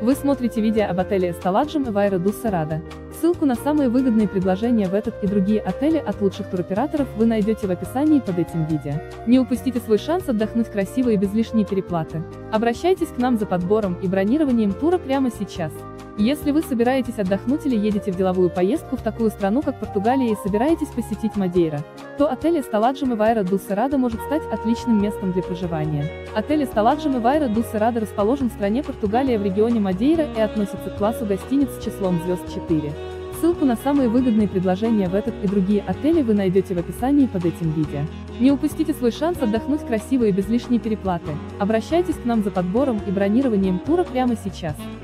Вы смотрите видео об отеле Estalaджем Эвайра ду Серрада. Ссылку на самые выгодные предложения в этот и другие отели от лучших туроператоров вы найдете в описании под этим видео. Не упустите свой шанс отдохнуть красиво и без лишней переплаты. Обращайтесь к нам за подбором и бронированием тура прямо сейчас. Если вы собираетесь отдохнуть или едете в деловую поездку в такую страну, как Португалия, и собираетесь посетить Мадейра, то отель Estalaджем Эвайра ду Серрада может стать отличным местом для проживания. Отель Estalaджем Эвайра ду Серрада расположен в стране Португалия в регионе Мадейра и относится к классу гостиниц с числом звезд 4. Ссылку на самые выгодные предложения в этот и другие отели вы найдете в описании под этим видео. Не упустите свой шанс отдохнуть красиво и без лишней переплаты. Обращайтесь к нам за подбором и бронированием тура прямо сейчас.